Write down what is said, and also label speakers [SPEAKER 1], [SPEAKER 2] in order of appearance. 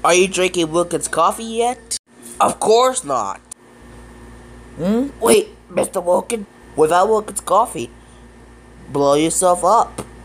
[SPEAKER 1] Are you drinking Wilkins coffee yet? Of course not. Wait, Mr. Wilkins, without Wilkins coffee, blow yourself up.